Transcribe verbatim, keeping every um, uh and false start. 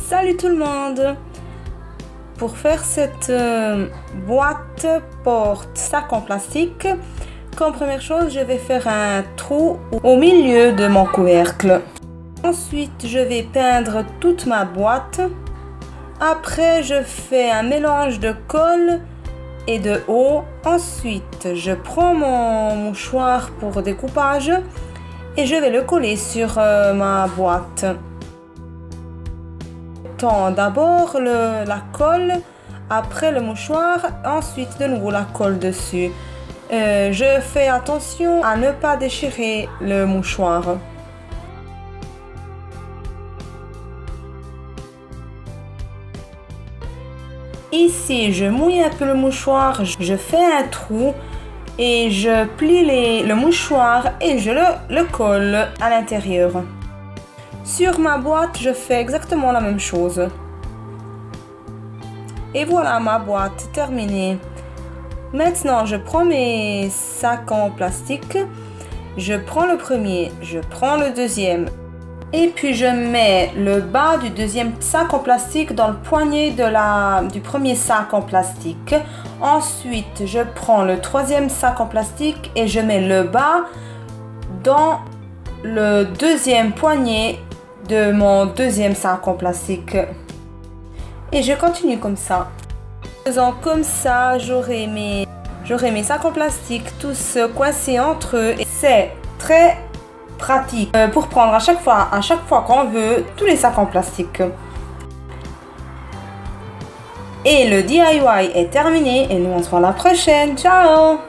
Salut tout le monde! Pour faire cette euh, boîte porte-sac en plastique, comme première chose, je vais faire un trou au milieu de mon couvercle. Ensuite, je vais peindre toute ma boîte. Après, je fais un mélange de colle et de eau. Ensuite, je prends mon mouchoir pour découpage et je vais le coller sur euh, ma boîte. D'abord la colle, après le mouchoir, ensuite de nouveau la colle dessus. Euh, je fais attention à ne pas déchirer le mouchoir. Ici, je mouille un peu le mouchoir, je fais un trou et je plie les, le mouchoir et je le, le colle à l'intérieur. Sur ma boîte, je fais exactement la même chose. Et voilà ma boîte terminée. Maintenant, je prends mes sacs en plastique. Je prends le premier, je prends le deuxième. Et puis je mets le bas du deuxième sac en plastique dans le poignet de la, du premier sac en plastique. Ensuite, je prends le troisième sac en plastique et je mets le bas dans le deuxième poignet de mon deuxième sac en plastique. Et je continue comme ça. En faisant comme ça, j'aurai mes, j'aurai mes sacs en plastique tous coincés entre eux. Et c'est très pratique pour prendre à chaque fois, à chaque fois qu'on veut, tous les sacs en plastique. Et le D I Y est terminé et nous on se voit la prochaine. Ciao!